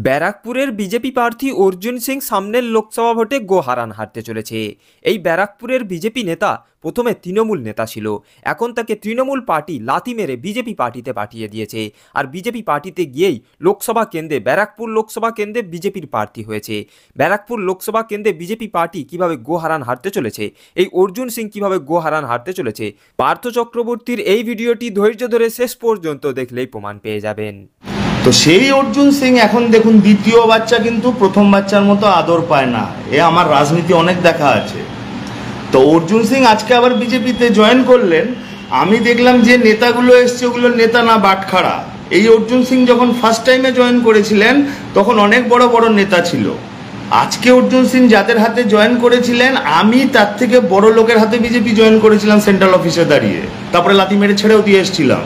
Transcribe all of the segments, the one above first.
ব্যারাকপুরের বিজেপি প্রার্থী অর্জুন সিং সামনের লোকসভা ভোটে হারতে চলেছে। এই ব্যারাকপুরের বিজেপি নেতা প্রথমে তৃণমূল নেতা ছিল, এখন তাকে তৃণমূল পার্টি লাথি মেরে বিজেপি পার্টিতে পাঠিয়ে দিয়েছে। আর বিজেপি পার্টিতে গিয়েই লোকসভা কেন্দ্রে ব্যারাকপুর লোকসভা কেন্দ্রে বিজেপির প্রার্থী হয়েছে। ব্যারাকপুর লোকসভা কেন্দ্রে বিজেপি পার্টি কিভাবে হারতে চলেছে, এই অর্জুন সিং কিভাবে হারতে চলেছে, পার্থ চক্রবর্তীর এই ভিডিওটি ধৈর্য ধরে শেষ পর্যন্ত দেখলেই প্রমাণ পেয়ে যাবেন। তো সেই অর্জুন সিং এখন দেখুন, দ্বিতীয় বাচ্চা কিন্তু প্রথম বাচ্চার মতো আদর পায় না। এ আমার রাজনীতি অনেক দেখা আছে। তো অর্জুন সিং আজকে আবার বিজেপিতে জয়েন করলেন। আমি দেখলাম যে নেতাগুলো এসছে ওগুলো নেতা না, বাটখারা। এই অর্জুন সিং যখন ফার্স্ট টাইমে জয়েন করেছিলেন তখন অনেক বড় বড় নেতা ছিল। আজকে অর্জুন সিং যাদের হাতে জয়েন করেছিলেন, আমি তার থেকে বড় লোকের হাতে বিজেপি জয়েন করেছিলাম সেন্ট্রাল অফিসে দাঁড়িয়ে, তারপরে লাথি মেরে ছেড়েও দিয়ে এসেছিলাম।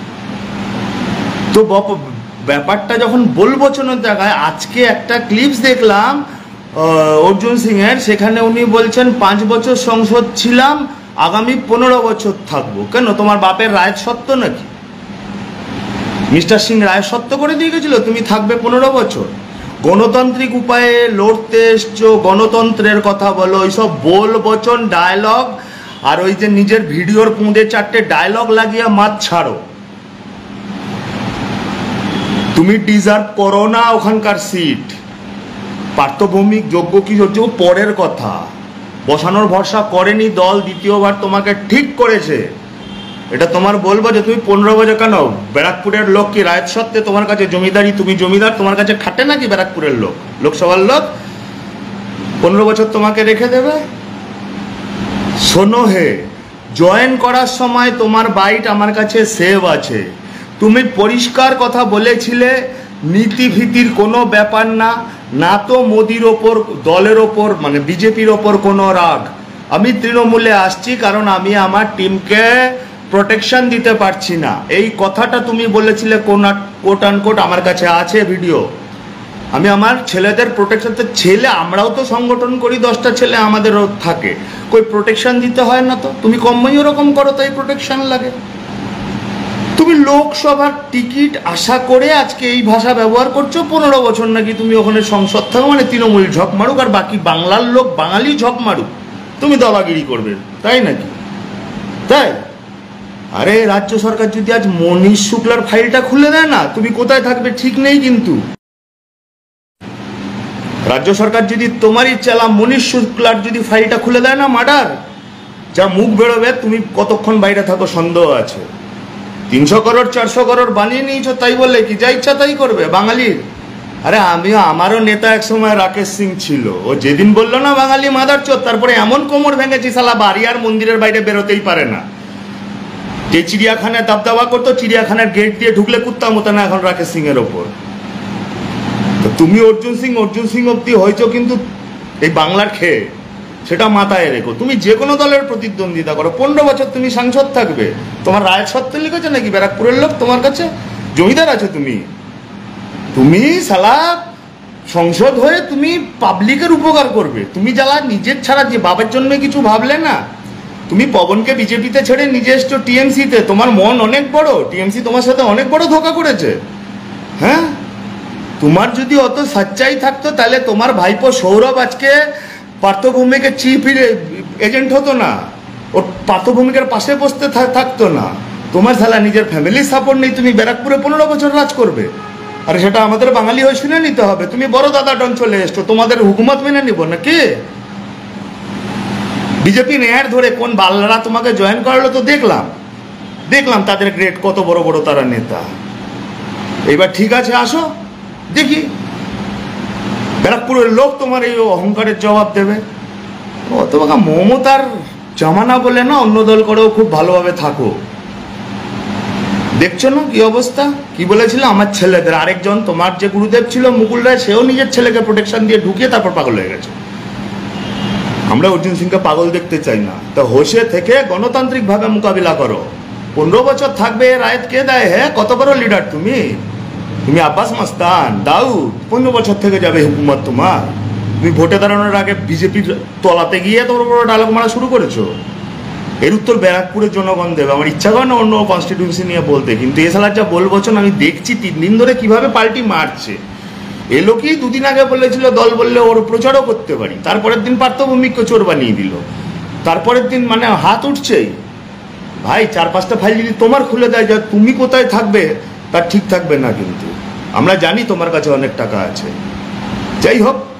তো ব্যাপারটা যখন বলবচনের জায়গায়, আজকে একটা ক্লিপস দেখলাম অর্জুন সিং এর, সেখানে উনি বলছেন 5 বছর সংসদ ছিলাম, আগামী 15 বছর থাকবো। কেন, তোমার বাপের রায় সত্য নাকি? মিস্টার সিং রায় সত্য করে দিয়ে গেছিল তুমি থাকবে 15 বছর। গণতান্ত্রিক উপায়ে লড়তে এসছো, গণতন্ত্রের কথা বলো, এইসব বলবচন ডায়লগ আর ওই যে নিজের ভিডিওর পুঁদে 4টে ডায়লগ লাগিয়ে মাত ছাড়ো। তুমি ডিজার্ভ করো না ওখানকার সিট। পার্থভৌমিক যোগ্য কি যোগ্য পরের কথা, বসানোর ভরসা করেনি দল, দ্বিতীয়বার তোমাকে ঠিক করেছে। এটা তোমার বলবো যে তুমি 15 বছর কেন, ব্যারাকপুরের লোক কি রায়ত সত্ত্বে তোমার কাছে জমিদারি, তুমি জমিদার, তোমার কাছে খাটে নাকি ব্যারাকপুরের লোক, লোকসভার লোক? 15 বছর তোমাকে রেখে দেবে? শোনো হে, জয়েন করার সময় তোমার বাইট আমার কাছে সেভ আছে। তুমি পরিষ্কার কথা বলেছিলে, নীতি ভীতির কোনো ব্যাপার না, না তো মোদির ওপর, দলের ওপর, মানে বিজেপির ওপর কোনো রাগ। আমি তৃণমূলে আসছি কারণ আমি আমার টিমকে প্রোটেকশন দিতে পারছি না। এই কথাটা তুমি বলেছিলে কোট আনকোট, আমার কাছে আছে ভিডিও। আমি আমার ছেলেদের প্রোটেকশন, তো ছেলে আমরাও তো সংগঠন করি, 10টা ছেলে আমাদেরও থাকে, কই প্রোটেকশন দিতে হয় না? তো তুমি কমই ওরকম করো, তাই প্রোটেকশন লাগে। তুমি লোকসভার টিকিট আশা করে আজকে এই ভাষা ব্যবহার করছো, 15 বছর নাকি তুমি ওখানে সংসদ থাকো, মানে তৃণমূল ঝক মারুক আর বাকি বাংলার লোক বাঙালি ঝক মারুক, তুমি দাবাগিরি করবে, তাই নাকি? তাই? আরে রাজ্য সরকার যদি আজ মনীষ শুক্লার ফাইলটা খুলে দেয় না, তুমি কোথায় থাকবে ঠিক নেই। কিন্তু রাজ্য সরকার যদি তোমারই চালা মনীষ শুক্লার যদি ফাইলটা খুলে দেয় না, মার্ডার, যা মুখ বেরোবে, তুমি কতক্ষণ বাইরে থাকো সন্দেহ আছে। 300 করোড় 400 করোড় বানিয়ে নিয়েছো, তাই বললে কি যা ইচ্ছা তাই করবে বাঙালির? আরে আমারও নেতা এক সময় রাকেশ সিং ছিল, ও যেদিন বললো না বাঙালি মাদার চোদ, তারপরে এমন কোমর ভেঙেছি সালা বাড়ি আর মন্দিরের বাইরে বেরোতেই পারে না। যে চিড়িয়াখানায় দাবদাবা করতো, চিড়িয়াখানার গেট দিয়ে ঢুকলে কুত্তা মতো না এখন রাকেশ সিং এর ওপর। তো তুমি অর্জুন সিং অব্দি হয়েছো কিন্তু এই বাংলার খেয়ে, সেটা মাথায় রেখো। তুমি যে কোনো দলের প্রতিদ্বন্দ্বিতা করো, 15 বছর তুমি সাংসদ থাকবে। তোমার রায় সত্ত্বে লিখেছে নাকি ব্যারাকপুরের লোক তোমার কাছে? জমিদার আছে তুমি সালা সংসদ হয়ে তুমি পাবলিকের উপকার করবে। তুমি যারা নিজের ছাড়া যে বাবার জন্য কিছু ভাবলে না, তুমি পবনকে বিজেপিতে ছেড়ে নিজে এসছো টিএমসিতে, তোমার মন অনেক বড়, টিএমসি তোমার সাথে অনেক বড় ধোঁকা করেছে। হ্যাঁ, তোমার যদি অত সচ্চাই থাকতো তাহলে তোমার ভাইপো সৌরভ আজকে পার্থভৌমিকের চিফ এজেন্ট হতো না, ও পার্থভৌমিকের পাশে বসতে থাকতো না। তোমার সালা নিজের ফ্যামিলির সাপোর্ট নেই, তুমি ব্যারাকপুরে 15 বছর রাজ করবে। আর সেটা আমাদের বাঙালি হয়ে শুনে নিতে হবে। তুমি বড় দাদা ডন চলে এসছো, তোমাদের হুকুমত মেনে নিব নাকি? বিজেপি নেয়ার ধরে কোন বাল্লারা তোমাকে জয়েন করালো তো দেখলাম তাদের গ্রেড কত বড় বড় তারা নেতা। এবার ঠিক আছে, আসো দেখি ব্যারাকপুরের লোক তোমার এই অহংকারের জবাব দেবে। তোমাকে মমতার জামানা বলে না, অন্য দল করেও খুব ভালোভাবে থাকো। দেখছো না কি অবস্থা? কি বলেছিল আমার ছেলেদের, আরেকজন তোমার যে গুরুদেব ছিল মুকুল রায়, সেও নিজের ছেলেকে প্রোটেকশন দিয়ে ঢুকিয়ে তারপর পাগল হয়ে গেছে। আমরা অর্জুন সিংকে পাগল দেখতে চাই না। তো হোসে থেকে গণতান্ত্রিক ভাবে মোকাবিলা করো। 15 বছর থাকবে রায়ত কে দেয়? হ্যাঁ, কত বড় লিডার তুমি আব্বাস মাস্তান দাউদ, 15 বছর থেকে যাবে হুকুমত তোমার। তুমি ভোটে দাঁড়ানোর আগে বিজেপির তলাতে গিয়ে তোমার বড় ডায়লগ মারা শুরু করেছো। এর উত্তর ব্যারাকপুরের জনগণ দেবে। আমার ইচ্ছা করে না অন্য কনস্টিটিউন্সি নিয়ে বলতে, কিন্তু এ সালার যা বলবচন আমি দেখছি 3 দিন ধরে কিভাবে পাল্টি মারছে। এ লোকই দুদিন আগে বলেছিল দল বললে ওর প্রচারও করতে পারি, তারপরের দিন পার্থভূমিককে চোর বানিয়ে দিল, তারপরের দিন মানে হাত উঠছেই। ভাই 4-5টা ফাইল যদি তোমার খুলে দেয়, যা তুমি কোথায় থাকবে তার ঠিক থাকবে না। কিন্তু আমরা জানি তোমার কাছে অনেক টাকা আছে। যাই হোক,